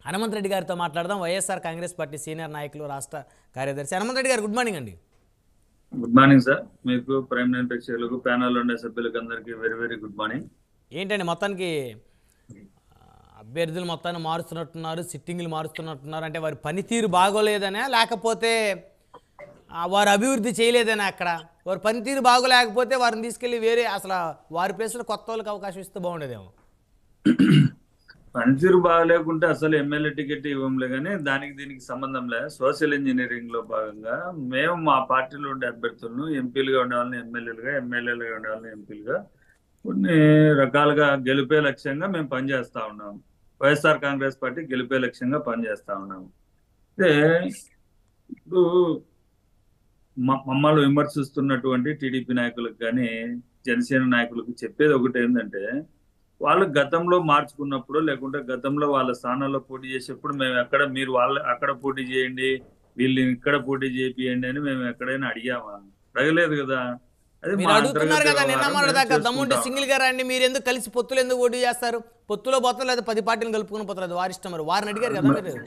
హనుమంత్ రెడ్డి గారితో మాట్లాడదాం. YSR Congress party senior నాయకులు, రాష్ట్ర కార్యదర్శి హనుమంత్ రెడ్డి గారు, గుడ్ మార్నింగ్ అండి. Good morning sir. మీకు ప్రైమ్ నైన్ ప్రేక్షకులకు ప్యానల్ ఉండే సభ్యులకు అందరికీ వెరీ వెరీ గుడ్ మార్నింగ్. ఏంటండి మొత్తానికి అభ్యర్థులు మొత్తాన్ని మారుస్తున్నట్టున్నారు, సిట్టింగ్లు మారుస్తున్నట్టున్నారు. అంటే వారి పనితీరు బాగోలేదనే, లేకపోతే వారు అభివృద్ధి చేయలేదనే? అక్కడ వారి పనితీరు బాగోలేకపోతే వారిని తీసుకెళ్ళి వేరే అసలు వారి ప్లేస్లో కొత్త వాళ్ళకి అవకాశం ఇస్తే బాగుండేదేమో. పనితీరు బాగలేకుంటే అసలు ఎమ్మెల్యే టికెట్ ఇవ్వంలే, కానీ దానికి దీనికి సంబంధం లేదు. సోషల్ ఇంజనీరింగ్ లో భాగంగా మేము మా పార్టీలో ఉండే అభ్యర్థులను ఎంపీలుగా ఉండే వాళ్ళని ఎమ్మెల్యేలుగా, ఎమ్మెల్యేలుగా ఉండే వాళ్ళని ఎంపీలుగా కొన్ని రకాలుగా గెలిపే లక్ష్యంగా మేము పనిచేస్తా ఉన్నాము. వైఎస్ఆర్ కాంగ్రెస్ పార్టీ గెలిపే లక్ష్యంగా పనిచేస్తా ఉన్నాము. అంటే ఇప్పుడు మమ్మల్ని విమర్శిస్తున్నటువంటి టీడీపీ నాయకులకు కానీ జనసేన నాయకులకు చెప్పేది ఒకటి ఏంటంటే, వాళ్ళు గతంలో మార్చుకున్నప్పుడు, లేకుంటే గతంలో వాళ్ళ స్థానాల్లో పోటీ చేసేప్పుడు మేము ఎక్కడ, మీరు వాళ్ళు అక్కడ పోటీ చేయండి, వీళ్ళు ఇక్కడ పోటీ చేపియండి అని మేము ఎక్కడైనా అడిగామా? అడగలేదు కదా. అది మీరు అడుగుతున్నారు కదా, నిన్న మొన్న దాకా దమ్ముంటే సింగిల్ గా రండి, మీరు ఎందుకు కలిసి పొత్తులు ఎందుకు పోటీ చేస్తారు? పొత్తులో పోతారు లేదా 10 పార్టీలు కలుపుకుని పోతారు, అది వారి ఇష్టం. మరి వారిని అడిగారు కదా మీరు.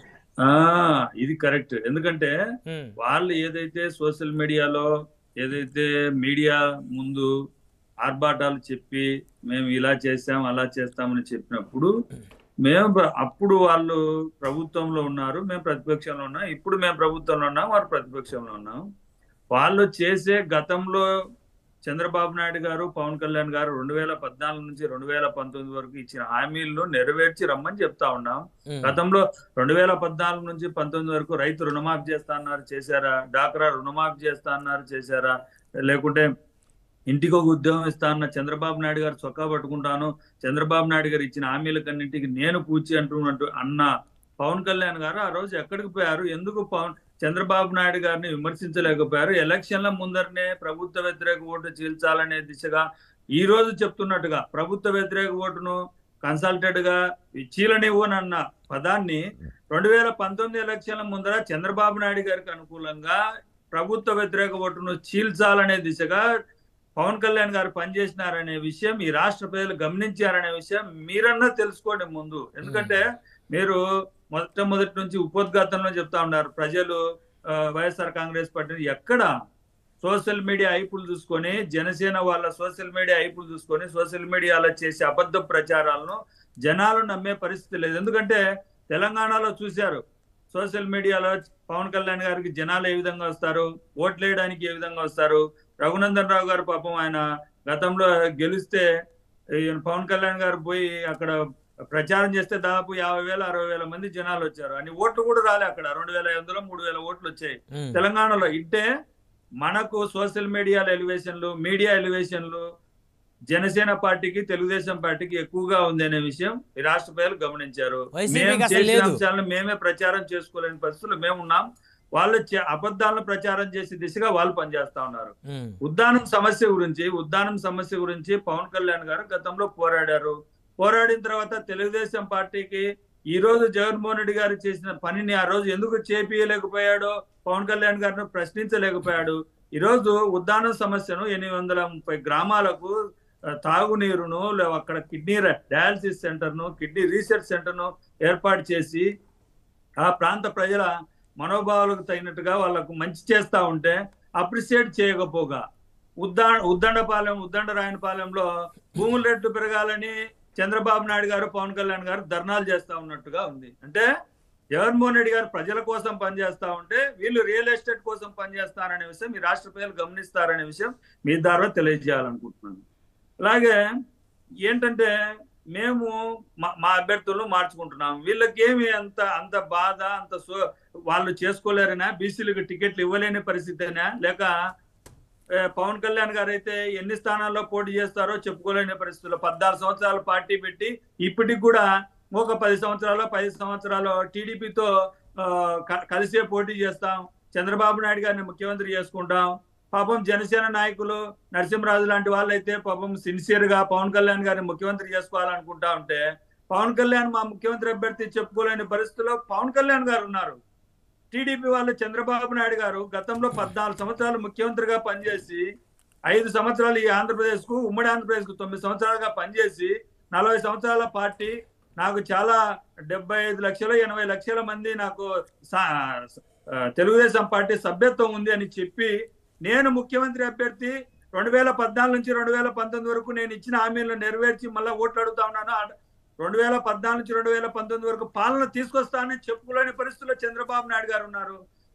ఇది కరెక్ట్. ఎందుకంటే వాళ్ళు ఏదైతే సోషల్ మీడియాలో, ఏదైతే మీడియా ముందు ఆర్భాటాలు చెప్పి మేము ఇలా చేస్తాం అలా చేస్తామని చెప్పినప్పుడు, మేము అప్పుడు వాళ్ళు ప్రభుత్వంలో ఉన్నారు, మేము ప్రతిపక్షంలో ఉన్నాం. ఇప్పుడు మేము ప్రభుత్వంలో ఉన్నాం, వారు ప్రతిపక్షంలో ఉన్నాం. వాళ్ళు చేసే గతంలో చంద్రబాబు నాయుడు గారు, పవన్ కళ్యాణ్ గారు 2014 నుంచి 2019 వరకు ఇచ్చిన హామీలను నెరవేర్చి రమ్మని చెప్తా ఉన్నాం. గతంలో 2014 నుంచి 19 వరకు రైతు రుణమాఫీ చేస్తా అన్నారు, చేశారా? డాక్రా రుణమాఫీ చేస్తా అన్నారు, చేశారా? లేకుంటే ఇంటికి ఒక ఉద్యోగం ఇస్తా అన్న చంద్రబాబు నాయుడు గారు చొక్కా పట్టుకుంటాను, చంద్రబాబు నాయుడు గారు ఇచ్చిన హామీలకన్నింటికి నేను పూచి అంటున్నట్టు అన్న పవన్ కళ్యాణ్ గారు ఆ రోజు ఎక్కడికి పోయారు? ఎందుకు చంద్రబాబు నాయుడు గారిని విమర్శించలేకపోయారు? ఎలక్షన్ల ముందరనే ప్రభుత్వ వ్యతిరేక ఓటు చీల్చాలనే దిశగా ఈ రోజు చెప్తున్నట్టుగా ప్రభుత్వ వ్యతిరేక ఓటును కన్సల్టెడ్ గా చీలనివ్వనన్న పదాన్ని 2019 ఎలక్షన్ల ముందర చంద్రబాబు నాయుడు గారికి అనుకూలంగా ప్రభుత్వ వ్యతిరేక ఓటును చీల్చాలనే దిశగా పవన్ కళ్యాణ్ గారు పనిచేసినారనే విషయం ఈ రాష్ట్ర ప్రజలు గమనించారనే విషయం మీరన్నా తెలుసుకోండి ముందు. ఎందుకంటే మీరు మొట్టమొదటి నుంచి ఉపోద్ఘాతంలో చెప్తా ఉన్నారు, ప్రజలు వైఎస్ఆర్ కాంగ్రెస్ పార్టీని ఎక్కడ సోషల్ మీడియా ఐపులు చూసుకొని, జనసేన వాళ్ళ సోషల్ మీడియా ఐపులు చూసుకొని సోషల్ మీడియాలో చేసే అబద్ధ ప్రచారాలను జనాలు నమ్మే పరిస్థితి లేదు. ఎందుకంటే తెలంగాణలో చూశారు, సోషల్ మీడియాలో పవన్ కళ్యాణ్ గారికి జనాలు ఏ విధంగా వస్తారు, ఓట్లు వేయడానికి ఏ విధంగా వస్తారు. రఘునందన్ రావు గారు పాపం ఆయన గతంలో గెలిస్తే పవన్ కళ్యాణ్ గారు పోయి అక్కడ ప్రచారం చేస్తే దాదాపు 50,000 60,000 మంది జనాలు వచ్చారు. అని ఓట్లు కూడా రాలే అక్కడ. 2,500 3,000 ఓట్లు వచ్చాయి తెలంగాణలో. ఇంటే మనకు సోషల్ మీడియాల ఎలివేషన్లు, మీడియా ఎలివేషన్లు జనసేన పార్టీకి, తెలుగుదేశం పార్టీకి ఎక్కువగా ఉంది అనే విషయం ఈ రాష్ట్ర ప్రజలు గమనించారు. మేము చేసిన అంశాలను మేమే ప్రచారం చేసుకోలేని పరిస్థితులు మేమున్నాం. వాళ్ళు అబద్ధాలను ప్రచారం చేసే దిశగా వాళ్ళు పనిచేస్తా ఉన్నారు. ఉద్దానం సమస్య గురించి పవన్ కళ్యాణ్ గారు గతంలో పోరాడారు. పోరాడిన తర్వాత తెలుగుదేశం పార్టీకి ఈ రోజు జగన్మోహన్ రెడ్డి గారు చేసిన పనిని ఆ రోజు ఎందుకు చేపియలేకపోయాడో పవన్ కళ్యాణ్ గారిని ప్రశ్నించలేకపోయాడు. ఈ రోజు ఉద్దానం సమస్యను 830 గ్రామాలకు తాగునీరును, అక్కడ కిడ్నీ డయాలసిస్ సెంటర్ను, కిడ్నీ రీసెర్చ్ సెంటర్ను ఏర్పాటు చేసి ఆ ప్రాంత ప్రజల మనోభావాలకు తగినట్టుగా వాళ్ళకు మంచి చేస్తా ఉంటే అప్రిషియేట్ చేయకపోగా ఉద్దండరాయనపాలెంలో భూముల రేట్లు పెరగాలని చంద్రబాబు నాయుడు గారు, పవన్ కళ్యాణ్ గారు ధర్నాలు చేస్తా ఉన్నట్టుగా ఉంది. అంటే జగన్మోహన్ రెడ్డి గారు ప్రజల కోసం పనిచేస్తా ఉంటే వీళ్ళు రియల్ ఎస్టేట్ కోసం పనిచేస్తారనే విషయం ఈ రాష్ట్ర ప్రజలు గమనిస్తారనే విషయం మీ ద్వారా తెలియజేయాలనుకుంటున్నాను. అలాగే ఏంటంటే మేము మా అభ్యర్థులను మార్చుకుంటున్నాం. వీళ్ళకేమి అంత బాధ, వాళ్ళు చేసుకోలేరనా? బీసీలకు టికెట్లు ఇవ్వలేని పరిస్థితేనా? లేక పవన్ కళ్యాణ్ గారు అయితే ఎన్ని స్థానాల్లో పోటీ చేస్తారో చెప్పుకోలేని పరిస్థితుల్లో 14 సంవత్సరాలు పార్టీ పెట్టి ఇప్పటికి కూడా ఒక 10 సంవత్సరాలు టీడీపీతో కలిసే పోటీ చేస్తాం, చంద్రబాబు నాయుడు గారిని ముఖ్యమంత్రి చేసుకుంటాం. పాపం జనసేన నాయకులు నరసింహరాజు లాంటి వాళ్ళైతే పాపం సిన్సియర్ గా పవన్ కళ్యాణ్ గారిని ముఖ్యమంత్రి చేసుకోవాలనుకుంటా ఉంటే, పవన్ కళ్యాణ్ మా ముఖ్యమంత్రి అభ్యర్థి చెప్పుకోలేని పరిస్థితుల్లో పవన్ కళ్యాణ్ గారు ఉన్నారు. టీడీపీ వాళ్ళు చంద్రబాబు నాయుడు గారు గతంలో 14 సంవత్సరాలు ముఖ్యమంత్రిగా పనిచేసి 5 సంవత్సరాలు ఈ ఆంధ్రప్రదేశ్ కు, ఉమ్మడి ఆంధ్రప్రదేశ్ కు 9 సంవత్సరాలుగా పనిచేసి 40 సంవత్సరాల పార్టీ నాకు చాలా 75 లక్షలు 80 లక్షల మంది నాకు తెలుగుదేశం పార్టీ సభ్యత్వం ఉంది అని చెప్పి నేను ముఖ్యమంత్రి అభ్యర్థి 2014 నుంచి 2019 వరకు నేను ఇచ్చిన హామీలను నెరవేర్చి మళ్ళీ ఓట్లు అడుగుతా ఉన్నాను. 2014 నుంచి 2019 వరకు పాలన తీసుకొస్తానని చెప్పుకోలేని పరిస్థితుల్లో చంద్రబాబు నాయుడు గారు ఉన్నారు.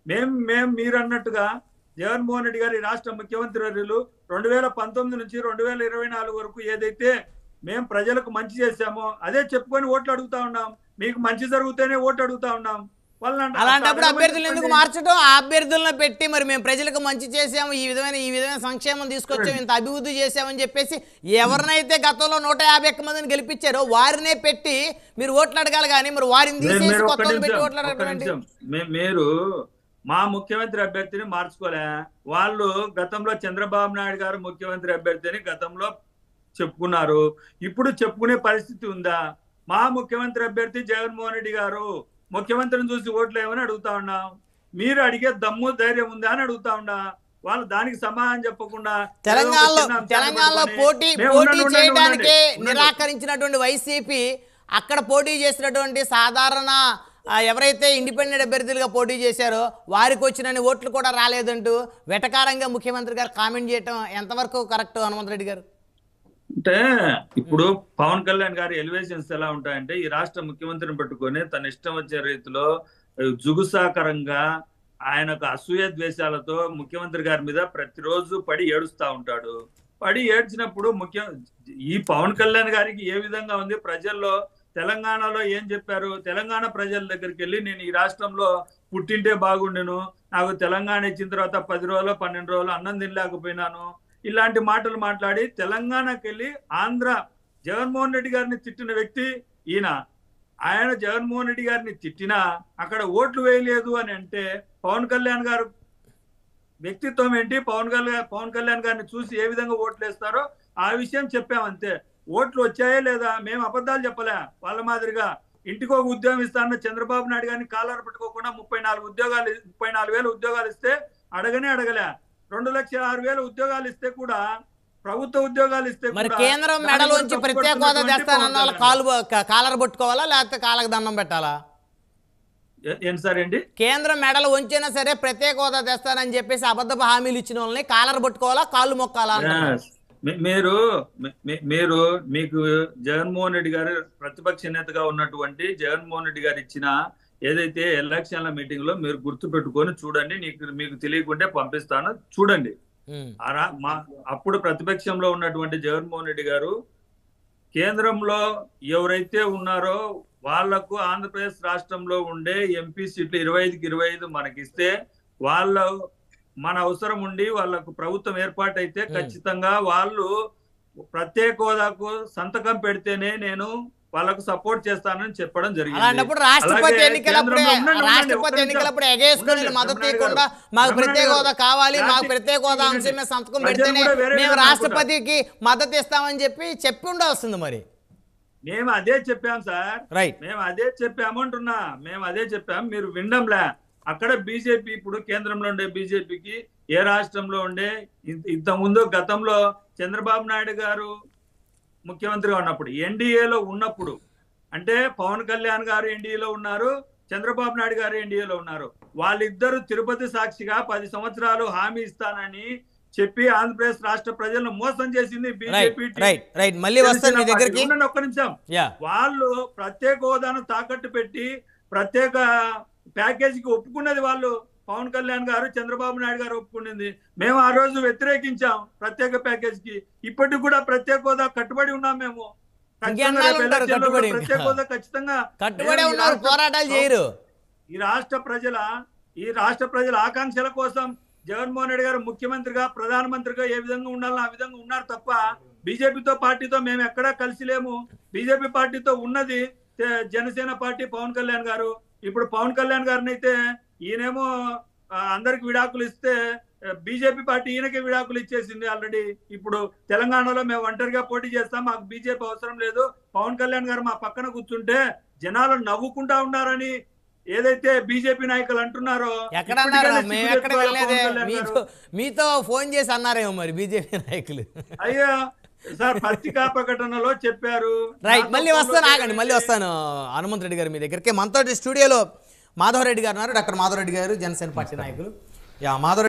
మీరు అన్నట్టుగా జగన్మోహన్ రెడ్డి గారి రాష్ట్ర ముఖ్యమంత్రి వర్యులు 2019 నుంచి 2024 వరకు ఏదైతే మేము ప్రజలకు మంచి చేశామో అదే చెప్పుకొని ఓట్లు అడుగుతా ఉన్నాం. మీకు మంచి జరిగితేనే ఓట్లు అడుగుతా ఉన్నాం. అలాంటప్పుడు అభ్యర్థులు ఎందుకు మార్చడం? ఆ అభ్యర్థులను పెట్టి మరి మేము ప్రజలకు మంచి చేసాము, ఈ విధమైన సంక్షేమం తీసుకొచ్చాము, ఇంత అభివృద్ధి చేసామని చెప్పేసి ఎవరినైతే గతంలో 151 మందిని గెలిపించారో వారినే పెట్టి మీరు ఓట్లు అడగాలి. కానీ మరి వారిని తీసేసి కొత్త పెట్టి ఓట్లు అడగడం. మీరు మా ముఖ్యమంత్రి అభ్యర్థిని మార్చుకోలే. వాళ్ళు గతంలో చంద్రబాబు నాయుడు గారు ముఖ్యమంత్రి అభ్యర్థిని గతంలో చెప్పుకున్నారు. ఇప్పుడు చెప్పుకునే పరిస్థితి ఉందా? మా ముఖ్యమంత్రి అభ్యర్థి జగన్మోహన్ రెడ్డి గారు, ముఖ్యమంత్రిని చూసి ఓట్లు ఏమని అడుగుతా ఉన్నాం. మీరు అడిగే దమ్ము ధైర్యం ఉందా అని అడుగుతా ఉన్నా. వాళ్ళు దానికి సమాధానం చెప్పకుండా తెలంగాణలో పోటీ చేయడానికి నిరాకరించినటువంటి వైసీపీ అక్కడ పోటీ చేసినటువంటి సాధారణ ఎవరైతే ఇండిపెండెంట్ అభ్యర్థులుగా పోటీ చేశారో వారికి వచ్చిన ఓట్లు కూడా రాలేదంటూ వెటకారంగా ముఖ్యమంత్రి గారు కామెంట్ చేయటం ఎంతవరకు కరెక్ట్ హనుమంత్ రెడ్డి గారు? అంటే ఇప్పుడు పవన్ కళ్యాణ్ గారి ఎలివేషన్స్ ఎలా ఉంటాయంటే ఈ రాష్ట్ర ముఖ్యమంత్రిని పెట్టుకొని తన ఇష్టం వచ్చే రీతిలో జుగుసాకరంగా ఆయనకు అసూయ ద్వేషాలతో ముఖ్యమంత్రి గారి మీద ప్రతిరోజు పడి ఏడుస్తూ ఉంటాడు. పడి ఏడ్చినప్పుడు ఈ పవన్ కళ్యాణ్ గారికి ఏ విధంగా ఉంది ప్రజల్లో, తెలంగాణలో ఏం చెప్పారు? తెలంగాణ ప్రజల దగ్గరికి వెళ్ళి నేను ఈ రాష్ట్రంలో పుట్టింటే బాగుండెను, నాకు తెలంగాణ ఇచ్చిన తర్వాత 10 రోజులు 12 రోజులు అన్నం తినలేకపోయినాను, ఇలాంటి మాటలు మాట్లాడి తెలంగాణకి వెళ్ళి ఆంధ్ర జగన్మోహన్ రెడ్డి గారిని తిట్టిన వ్యక్తి ఈయన. ఆయన జగన్మోహన్ రెడ్డి గారిని తిట్టినా అక్కడ ఓట్లు వేయలేదు అని అంటే పవన్ కళ్యాణ్ గారు వ్యక్తిత్వం ఏంటి, పవన్ కళ్యాణ్ గారిని చూసి ఏ విధంగా ఓట్లు వేస్తారో ఆ విషయం చెప్పామంతే. ఓట్లు వచ్చాయే లేదా? మేము అబద్ధాలు చెప్పలే. వాళ్ళ మాదిరిగా ఇంటికి ఒక ఉద్యోగం ఇస్తానన్న చంద్రబాబు నాయుడు గారిని కాలర్ పెట్టుకోకుండా 34,000 ఉద్యోగాలు ఇస్తే అడగలే. 2,06,000 ఉద్యోగాలు ఇస్తే కూడా, ప్రభుత్వ ఉద్యోగాలు ఇస్తే మరి కేంద్రం మెడలోంచి ప్రత్యేక హోదా తెస్తానన్న వాళ్ళు కాలర్ పట్టుకోవాలా లేకపోతే కాళ్ళకు దండం పెట్టాలా? ఏంటి సార్ ఏంటి? కేంద్రం మెడలు వంచినా సరే ప్రత్యేక హోదా తెస్తానని చెప్పేసి అబద్ధపు హామీలు ఇచ్చిన వాళ్ళని కాలర్ పట్టుకోవాలా కాళ్ళు మొక్కాలా? మీకు జగన్మోహన్ రెడ్డి గారు ప్రతిపక్ష నేతగా ఉన్నటువంటి జగన్మోహన్ రెడ్డి గారు ఇచ్చిన ఏదైతే ఎలక్షన్ల మీటింగ్ లో మీరు గుర్తు పెట్టుకొని చూడండి, మీకు తెలియకుంటే పంపిస్తాను చూడండి. అప్పుడు ప్రతిపక్షంలో ఉన్నటువంటి జగన్మోహన్ రెడ్డి గారు కేంద్రంలో ఎవరైతే ఉన్నారో వాళ్లకు ఆంధ్రప్రదేశ్ రాష్ట్రంలో ఉండే ఎంపీ సీట్లు 25కి 25 మనకిస్తే వాళ్ళు మన అవసరం ఉండి వాళ్ళకు ప్రభుత్వం ఏర్పాటైతే ఖచ్చితంగా వాళ్ళు ప్రత్యేక హోదాకు సంతకం పెడితేనే నేను వాళ్ళకు సపోర్ట్ చేస్తానని చెప్పడం జరిగింది. అలాంటప్పుడు రాష్ట్రపతి ఎన్నికలప్పుడు ఎగేసుకుని మద్దతు ఇవ్వకుండా మాకు ప్రత్యేక హోదా కావాలి, మాకు ప్రత్యేక హోదా అంశం మీద సంతకం పెడితేనే మేము రాష్ట్రపతికి మద్దతు ఇస్తామని చెప్పి ఉండాల్సింది. మరి మేము అదే చెప్పాం సార్, రైట్, మేము అదే చెప్పాము అంటున్నా. మేము అదే చెప్పాం, మీరు వినడంలే. అక్కడ బీజేపీ, ఇప్పుడు కేంద్రంలో ఉండే బీజేపీకి ఏ రాష్ట్రంలో ఉండే ఇంతకుముందు గతంలో చంద్రబాబు నాయుడు గారు ముఖ్యమంత్రిగా ఉన్నప్పుడు ఎన్డీఏలో ఉన్నప్పుడు, అంటే పవన్ కళ్యాణ్ గారు ఎన్డీఏలో ఉన్నారు, చంద్రబాబు నాయుడు గారు ఎన్డీఏలో ఉన్నారు. వాళ్ళిద్దరూ తిరుపతి సాక్షిగా 10 సంవత్సరాలు హామీ ఇస్తానని చెప్పి ఆంధ్రప్రదేశ్ రాష్ట్ర ప్రజలను మోసం చేసింది బీజేపీ. ఒక్క నిమిషం, వాళ్ళు ప్రత్యేక హోదాను తాకట్టు పెట్టి ప్రత్యేక ప్యాకేజీకి ఒప్పుకున్నది వాళ్ళు. పవన్ కళ్యాణ్ గారు చంద్రబాబు నాయుడు గారు ఒప్పుకున్నది. మేము ఆ రోజు వ్యతిరేకించాం ప్రత్యేక ప్యాకేజీకి. ఇప్పటికి కూడా ప్రత్యేక హోదా కట్టుబడి ఉన్నాం. మేము ప్రత్యేక హోదా ఖచ్చితంగా పోరాటాలు చేయరు. ఈ రాష్ట్ర ప్రజల ఆకాంక్షల కోసం జగన్మోహన్ రెడ్డి గారు ముఖ్యమంత్రిగా, ప్రధానమంత్రిగా ఏ విధంగా ఉండాలో ఆ విధంగా ఉన్నారు తప్ప బీజేపీతో పార్టీతో మేము ఎక్కడా కలిసి లేము. బీజేపీ పార్టీతో ఉన్నది జనసేన పార్టీ, పవన్ కళ్యాణ్ గారు. ఇప్పుడు పవన్ కళ్యాణ్ గారిని అయితే ఈయనేమో అందరికి విడాకులు ఇస్తే బీజేపీ పార్టీ ఈయనకే విడాకులు ఇచ్చేసింది ఆల్రెడీ. ఇప్పుడు తెలంగాణలో మేము ఒంటరిగా పోటీ చేస్తాం, మాకు బీజేపీ అవసరం లేదు, పవన్ కళ్యాణ్ గారు మా పక్కన కూర్చుంటే జనాలు నవ్వుకుంటా ఉన్నారని ఏదైతే బీజేపీ నాయకులు అంటున్నారో, మీతో ఫోన్ చేసి అన్నారేమో మరి బీజేపీ నాయకులు. అయ్యా సార్ పత్రికా ప్రకటనలో చెప్పారు. రైట్, నాతో మళ్ళీ ఫోన్లో వస్తాను, ఆగండి, చెప్పారు. మళ్ళీ వస్తాను హనుమంత్ రెడ్డి గారు మీ దగ్గరికి. మనతో స్టూడియోలో మాధవరెడ్డి గారు ఉన్నారు, డాక్టర్ మాధవరెడ్డి గారు, జనసేన పార్టీ నాయకులు. యా మాధవరెడ్డి